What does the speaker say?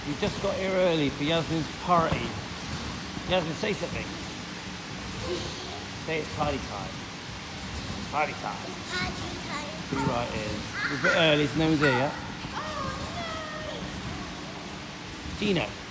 We just got here early for Yasmin's party. Yasmin, say something. Say it's party time. Party time. Party time. Be right is. It's a bit early, so no one's here yet. Oh, no. Gina.